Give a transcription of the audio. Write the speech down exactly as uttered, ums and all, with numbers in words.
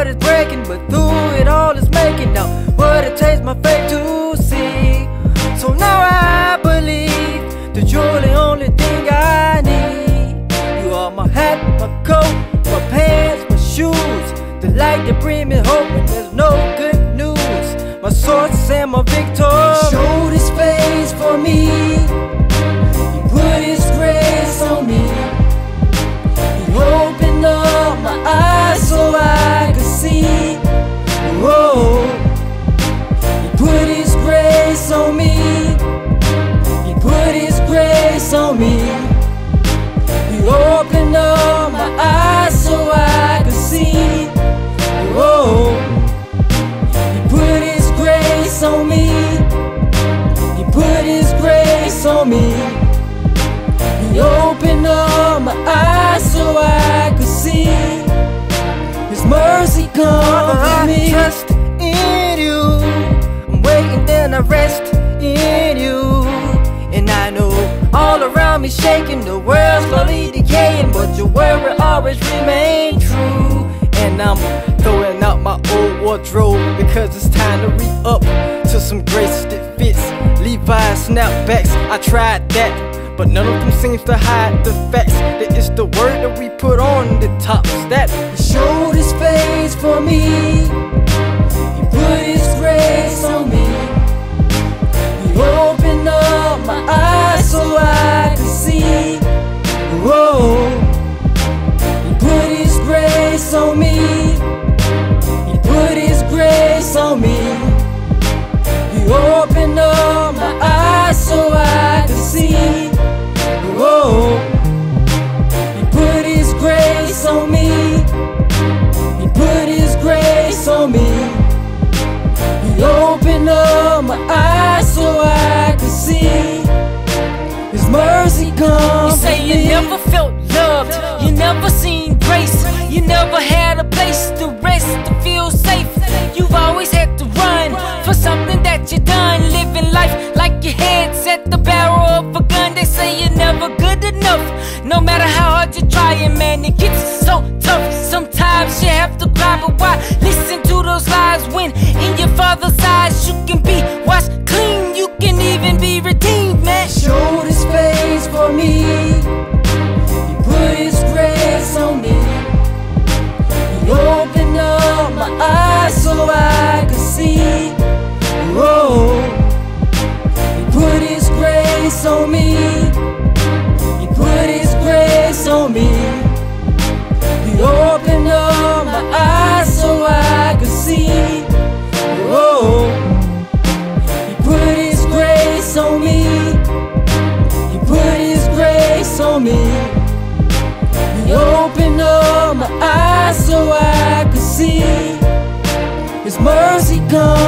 is breaking, but through it all is making now what it takes my faith to see. So now I believe that you're the only thing I need. You are my hat, my coat, my pants, my shoes, the light that brings me hope when there's no good news, my source and my victory. He showed his face for me, he put his grace on me, he opened up my eyes so I could see. Whoa. He put his grace on me, he put his grace on me, he opened up my eyes so I could see. Whoa. He put his grace on me, he put his grace on me, he opened up my eyes so I could see. His mercy comes to me. I trust in you, I'm waiting then I rest in you. And I know all around me shaking, the world slowly decaying, but your word will always remain true. And I'm throwing out my old wardrobe because it's time to re-up to some grace that fits. Levi's snapbacks, I tried that, but none of them seems to hide the facts that it's the word that we put on the tops that he showed his face for me, he put his grace on me, he opened up my eyes so I could see. Whoa. He put his grace on me, he put his grace on me, he opened up my eyes so I could see. Whoa. He put his grace on me, he put his grace on me, he opened up my eyes so I could see. His mercy comes. You say you never felt loved, you never seen grace, you never had a place to rest, to feel safe. You've always had to run for something that you done, living life like your head's at the barrel of a gun. They say you're never good enough, no matter how hard you try, and man, it gets so tough. Sometimes you have to cry, but why listen to those lies when in your father's eyes you can be washed clean, you can even be redeemed, man. He showed his face for me, he put his grace on me, he opened up my eyes so I could see. Whoa. He put his grace on me, he put his grace on me, he opened up my eyes so I could see. Whoa. He put his grace on me, he put his grace on me, he opened up my eyes so I could see. His mercy comes.